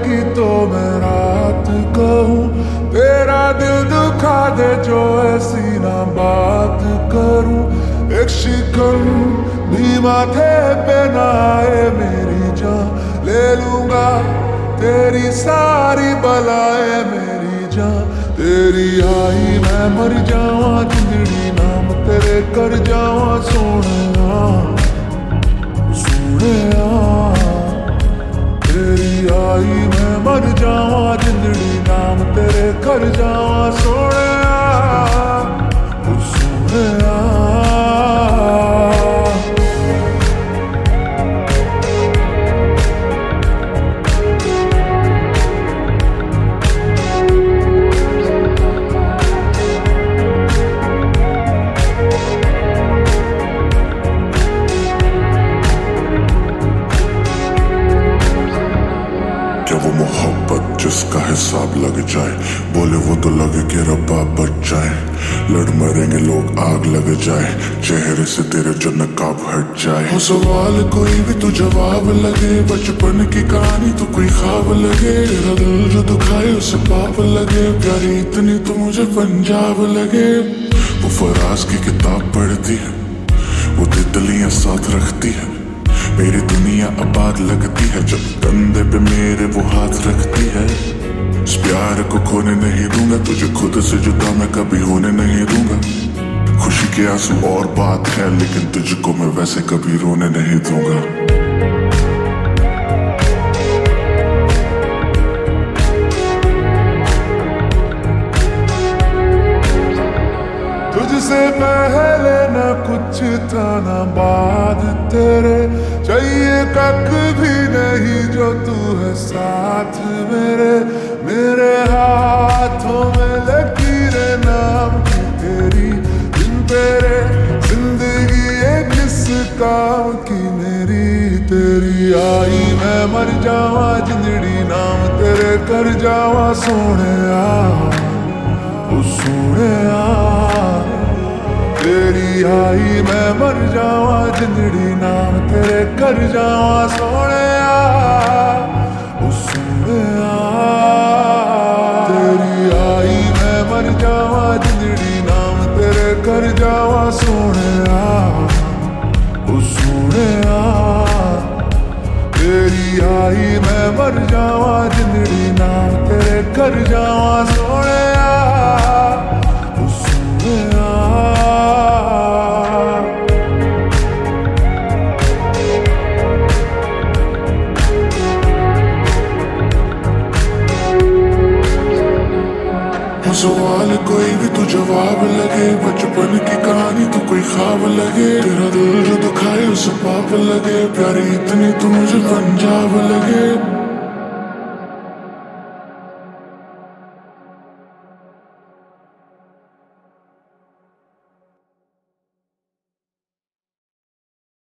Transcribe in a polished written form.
की तो मैं रात कहूँ, तेरा दिल दुखा दे जो ऐसी ना बात करूँ। एक शिकन भी माथे पे ना आए मेरी जान, ले लूंगा तेरी सारी बलाए मेरी जान। तेरी आई मैं मर जावा जिंदड़ी नाम तेरे कर जावा सोहणिया सोहणिया। तेरी आई मैं मर जावा जिंदड़ी नाम तेरे कर जावा सोहणिया सोहणिया। क्या वो मोहब्बत जिसका हिसाब लग जाए, बोले वो तो लगे कि रब्बा बच जाए। लड़ मरेंगे लोग आग लग जाए, चेहरे से तेरे जो नकाब हट जाए। हो सवाल कोई भी तो जवाब लगे, बचपन की कहानी तो कोई ख्वाब लगे। तेरा दिल जो दुखाए उसे पाप लगे, प्यारी इतनी तो मुझे पंजाब लगे। वो फराज की किताब पढ़ती है, वो तितलियां साथ रखती है। मेरी दुनिया आबाद लगती है जब कंधे पे मेरे वो हाथ रखती है। इस प्यार को खोने नहीं दूंगा, तुझे खुद से जुदा मैं कभी होने नहीं दूंगा। खुशी के आंसू और बात है, लेकिन तुझको मैं वैसे कभी रोने नहीं दूंगा। तुझसे पहले न कुछ था न बाद तेरे, चाहिए कख भी नहीं जो तू है साथ मेरे। मेरे हाथों में लकीरें नाम की तेरी, बिन तेरे जिंदगी ये किस काम की मेरी। तेरी आई मैं मर जावा जिंदड़ी नाम तेरे कर जावा सोहणिया ओ सोहणिया। तेरी आई मैं मर जावा जिंदड़ी नाम तेरे कर जावा सोहणिया ओ सोहणिया। तेरी आई मैं मर जावा जिंदड़ी नाम तेरे कर जावा सोहणिया ओ सोहणिया। तेरी आई मैं मर जावा जिंदड़ी नाम तेरे कर जावा सोहणिया ओ सोहणिया। सवाल कोई भी तो जवाब लगे, बचपन की कहानी तो कोई ख्वाब लगे। तेरा दिल जो दुखाए उसे पाप लगे, प्यारी इतनी तो मुझे पंजाब लगे।